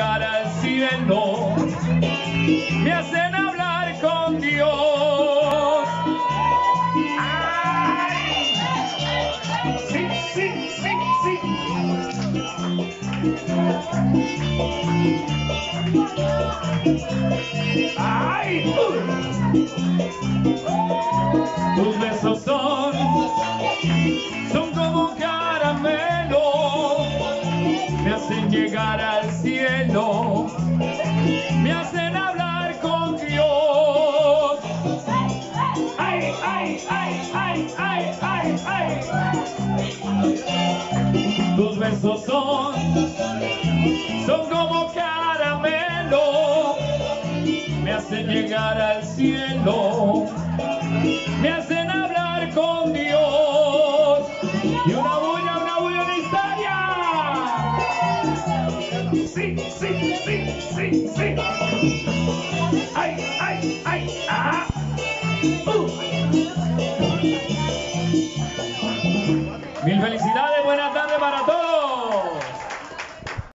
llegar al cielo, me hacen hablar con Dios. ¡Ay! Sí, sí, sí, sí. ¡Ay! Tus besos son como caramelo, me hacen llegar al cielo, me hacen hablar con Dios. ¡Ay, ay, ay, ay, ay, ay, ay! Tus besos son como caramelo, me hacen llegar al cielo, me hacen hablar con Dios. Y una bulla unitaria. Sí, sí, sí, sí, sí. Ay, ay, ay, ah. Mil felicidades, buenas tardes para todos.